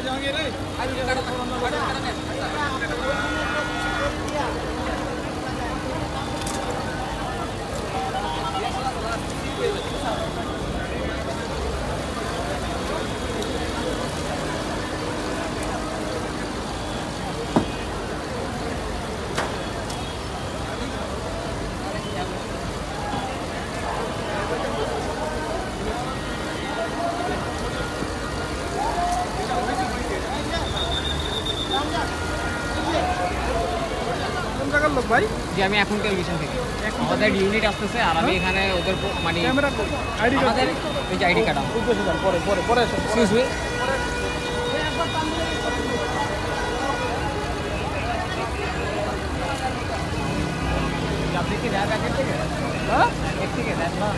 ভাই জি আমি এখন টেলিভিশন থেকে আমাদের ইউনিট আসতেছে আর আমি এখানে ওদের মানে ক্যামেরা আইডি কার্ড আমাদের এই যে আইডি কার্ড পরে পরে পরে এক্সকিউজ মি আপনি কি র্যাব একের থেকে হ্যাঁ এক থেকে র্যাব না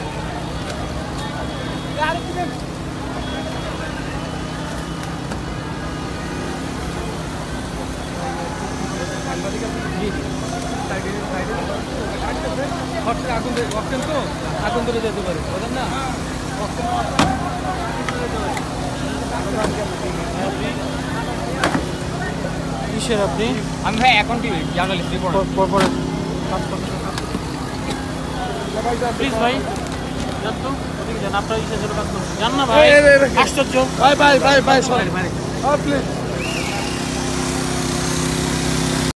আগুন তো আগুন ধরে যেতে পারে বুঝলেন না কিসের আপনি আমি ভাই এখন টিভি জার্নালিস্ট রিপোর্টার প্লিজ ভাই যান তো ওদিকে যান আপনার ইচ্ছা ছিল কাজ করুন জান না ভাই আশ্চর্য ভাই প্লিজ